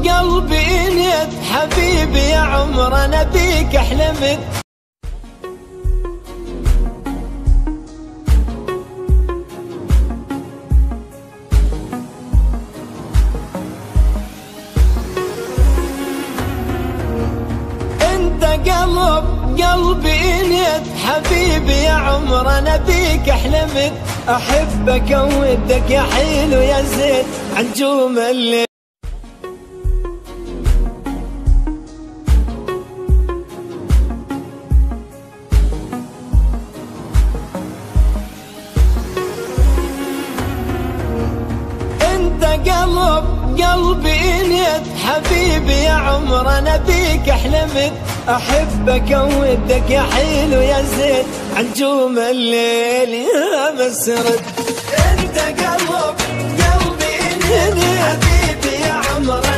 قلبي نيت حبيبي يا عمر انا بيك احلمت. قلبي نيت حبيبي يا عمر انا بيك احلمت. احبك اودك يا حلو يا زيت عنجوم الليل. قلبي نيت حبيبي يا عمر انا بيك احلمت. احبك اودك يا حلو يا زيت عنجوم الليل يا مسرد. انت قلبي نيت حبيبي يا عمر